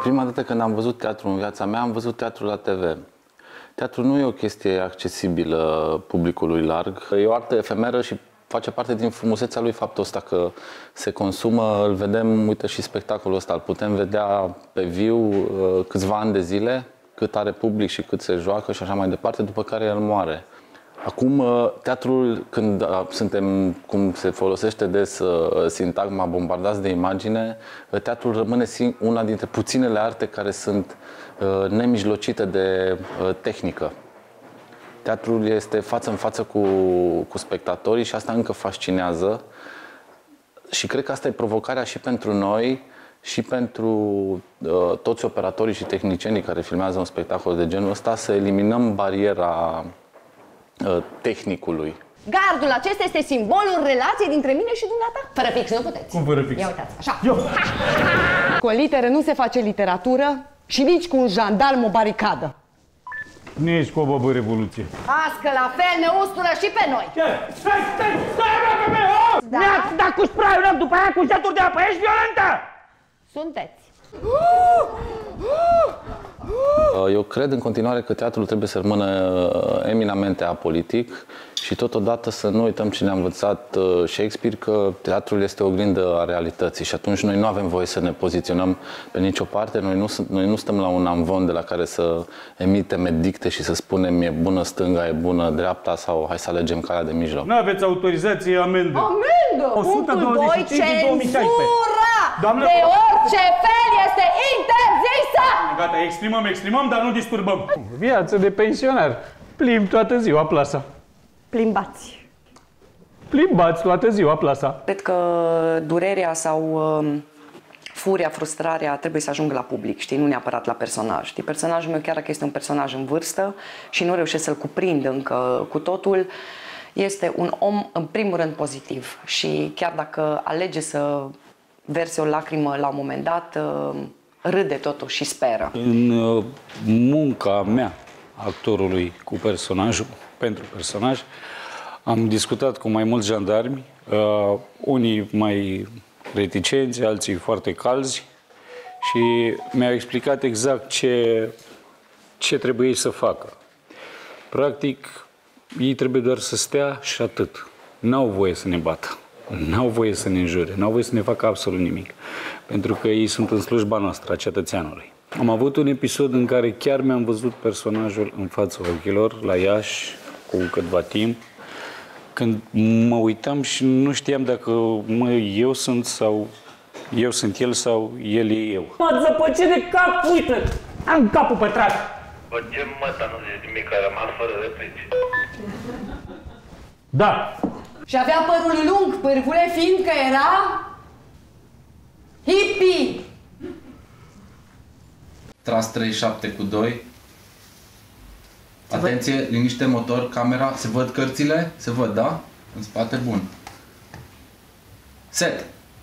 Prima dată când am văzut teatru în viața mea, am văzut teatru la TV. Teatru nu e o chestie accesibilă publicului larg. E o artă efemeră și face parte din frumusețea lui faptul ăsta că se consumă, îl vedem, uite și spectacolul ăsta, îl putem vedea pe viu câțiva ani de zile, cât are public și cât se joacă și așa mai departe, după care el moare. Acum, teatrul, când suntem, cum se folosește des sintagma, bombardați de imagine, teatrul rămâne una dintre puținele arte care sunt nemijlocite de tehnică. Teatrul este față în față cu spectatorii și asta încă fascinează. Și cred că asta e provocarea și pentru noi și pentru toți operatorii și tehnicienii care filmează un spectacol de genul ăsta, să eliminăm bariera tehnicului. Gardul acesta este simbolul relației dintre mine și dumneata. Fără pix nu puteți. Cum fără pix? Ia uitați, așa. Eu. Cu o literă nu se face literatură și nici cu un jandarm o baricadă. Nici cu o băbă revoluție. Ască la fel ne ustură și pe noi. Stai, Da? Mi-ați dat cu spray-ul după aia cu jeturi de apă, ești violentă! Sunteți. Eu cred în continuare că teatrul trebuie să rămână eminamente apolitic și totodată să nu uităm ce ne-a învățat Shakespeare, că teatrul este o oglindă a realității și atunci noi nu avem voie să ne poziționăm pe nicio parte, noi nu stăm la un amvon de la care să emitem edicte și să spunem e bună stânga, e bună dreapta sau hai să alegem calea de mijloc. Nu aveți autorizație, amendă. Amendă! 125 din 2016. Doamnă, de orice fel este interzisă! Gata, exprimăm, dar nu disturbăm. Viață de pensionar. Plimb toată ziua plasa. Plimbați. Plimbați toată ziua plasa. Cred că durerea sau furia, frustrarea trebuie să ajungă la public, știi, nu neapărat la personaj. Știi, personajul meu, chiar dacă este un personaj în vârstă și nu reușesc să-l cuprind încă cu totul, este un om, în primul rând, pozitiv. Și chiar dacă alege să verse o lacrimă la un moment dat, râde totuși și speră. În munca mea, actorului cu personajul, pentru personaj, am discutat cu mai mulți jandarmi, unii mai reticenți, alții foarte calzi și mi-au explicat exact ce trebuie să facă. Practic, ei trebuie doar să stea și atât. N-au voie să ne bată, n-au voie să ne înjure, n-au voie să ne facă absolut nimic, pentru că ei sunt în slujba noastră, a cetățeanului. Am avut un episod în care chiar mi-am văzut personajul în fața ochilor, la Iași, cu câtva timp, când mă uitam și nu știam dacă eu sunt el sau el e eu. M-ați zăpăcit de cap, uite! Am capul pătrat! Bă, ce măta, nu zici nimic, a rămas fără replici. Da! Și avea părul lung, pârgule, fiindcă era hippie. Tras 37 cu 2. Atenție, liniște motor, camera, se văd cărțile? Se văd, da? În spate, bun. Set!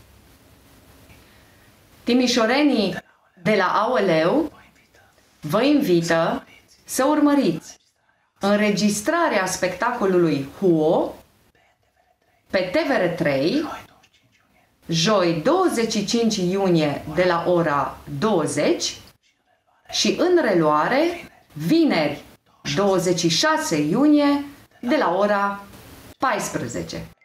Timișorenii de la AOL vă invită să urmăriți înregistrarea spectacolului Huo pe TVR3, joi 25 iunie de la ora 20 și în reluare vineri 26 iunie de la ora 14.